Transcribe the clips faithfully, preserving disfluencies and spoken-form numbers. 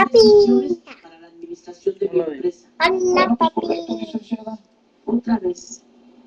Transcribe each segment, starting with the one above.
decisiones para la administración de mi empresa. Hola, papi. Otra vez.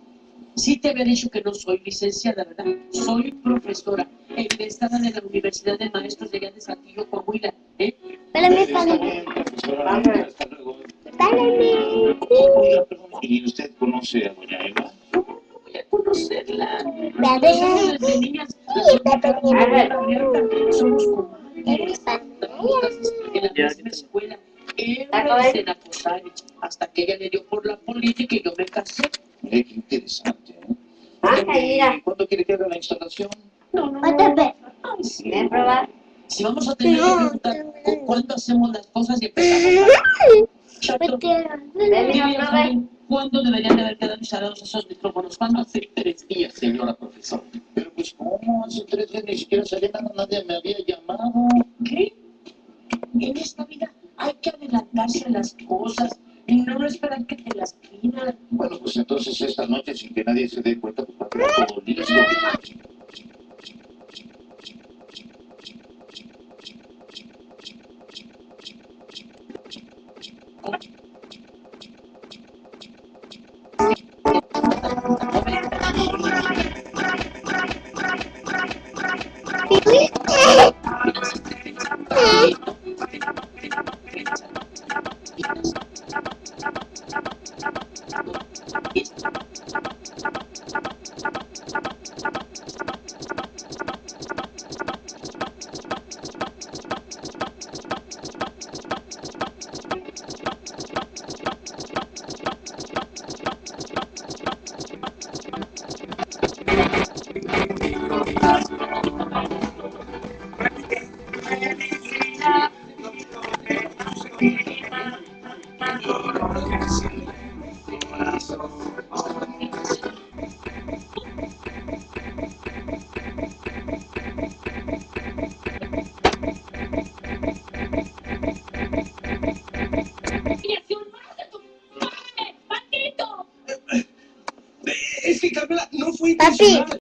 Sí te había dicho que no soy licenciada, ¿verdad? Soy profesora, egresada de la Universidad de Maestros de allá de Saltillo, Coahuila, ¿eh? Espérame, papi. Hasta luego. Espérame. Oiga, perdón, ¿y usted conoce a doña Eva? ¿Cómo no voy a conocerla? Bebé. Nosotros desde niñas, Sí, la Pepe, María mira. Abierta, somos comadres. Eres pan. Damos clases en la misma escuela, héroes en Acosari, hasta que ella le dio por la política y yo me casé. Mire, qué interesante, ¿eh? Ay, mira. ¿Cuándo quiere que haga la instalación? No, no, Otra no. vez. Ay, sí. ¿Quieren probar? Si vamos a tener que No, preguntar no, cu- no. cuándo hacemos las cosas y empezamos a... Chato, Ven, dile, no, Javi, ¿cuándo deberían de haber quedado instalados esos micrófonos? ¿Cuándo? Hace tres días, señora profesora. Pero pues, ¿cómo? Hace tres días ni siquiera sabía nada, nadie me había llamado. ¿Qué? En esta vida hay que adelantarse a las cosas y no esperar que te las pidan. Bueno, pues entonces esta noche, sin que nadie se dé cuenta, pues va a quedar todo listo. Es que, Carmela, no fue Papi. intencional.